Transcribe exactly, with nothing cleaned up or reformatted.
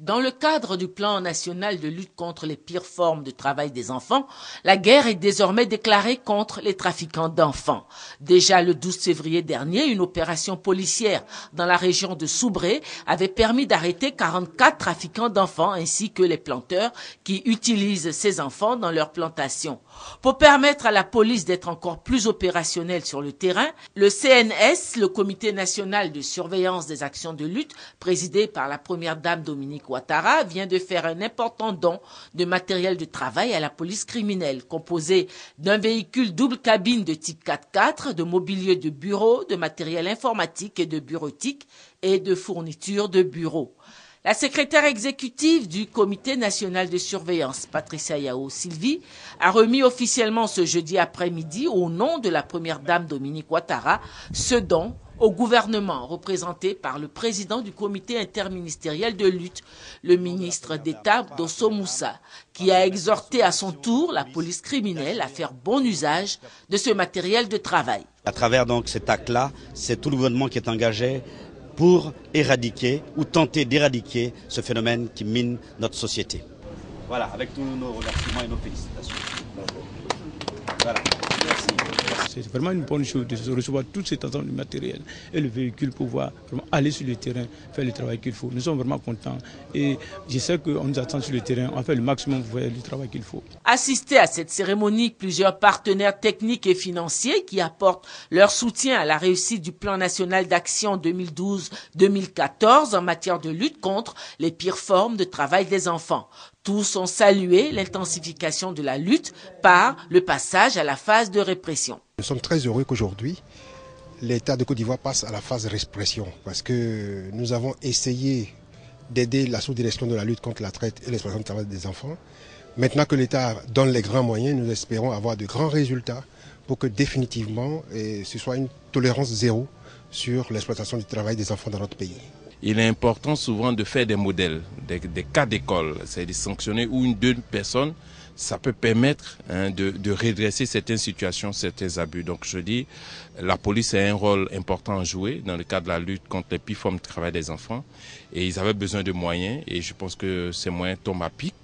Dans le cadre du plan national de lutte contre les pires formes de travail des enfants, la guerre est désormais déclarée contre les trafiquants d'enfants. Déjà le douze février dernier, une opération policière dans la région de Soubré avait permis d'arrêter quarante-quatre trafiquants d'enfants ainsi que les planteurs qui utilisent ces enfants dans leurs plantations. Pour permettre à la police d'être encore plus opérationnelle sur le terrain, le C N S, le Comité national de surveillance des actions de lutte, présidé par la première dame Dominique Ouattara, vient de faire un important don de matériel de travail à la police criminelle, composé d'un véhicule double cabine de type quatre-quatre, de mobilier de bureau, de matériel informatique et de bureautique et de fournitures de bureau. La secrétaire exécutive du Comité national de surveillance, Patricia Yao Sylvie, a remis officiellement ce jeudi après-midi, au nom de la première dame Dominique Ouattara, ce don au gouvernement, représenté par le président du comité interministériel de lutte, le ministre d'État Dosso Moussa, qui a exhorté à son tour la police criminelle à faire bon usage de ce matériel de travail. À travers donc cet acte-là, c'est tout le gouvernement qui est engagé pour éradiquer ou tenter d'éradiquer ce phénomène qui mine notre société. Voilà, avec tous nos remerciements et nos félicitations. Voilà. Merci. C'est vraiment une bonne chose de recevoir tout cet ensemble de matériel et le véhicule pour pouvoir vraiment aller sur le terrain, faire le travail qu'il faut. Nous sommes vraiment contents et je sais qu'on nous attend sur le terrain, on fait le maximum pour faire le travail qu'il faut. Assisté à cette cérémonie, plusieurs partenaires techniques et financiers qui apportent leur soutien à la réussite du plan national d'action deux mille douze deux mille quatorze en matière de lutte contre les pires formes de travail des enfants. Tous ont salué l'intensification de la lutte par le passage à la phase de répression. Nous sommes très heureux qu'aujourd'hui, l'État de Côte d'Ivoire passe à la phase de répression parce que nous avons essayé d'aider la sous-direction de la lutte contre la traite et l'exploitation du travail des enfants. Maintenant que l'État donne les grands moyens, nous espérons avoir de grands résultats pour que définitivement ce soit une tolérance zéro sur l'exploitation du travail des enfants dans notre pays. Il est important souvent de faire des modèles, des, des cas d'école, c'est de sanctionner ou une deux personnes, ça peut permettre hein, de, de redresser certaines situations, certains abus. Donc je dis, la police a un rôle important à jouer dans le cadre de la lutte contre les pires formes de travail des enfants et ils avaient besoin de moyens et je pense que ces moyens tombent à pic.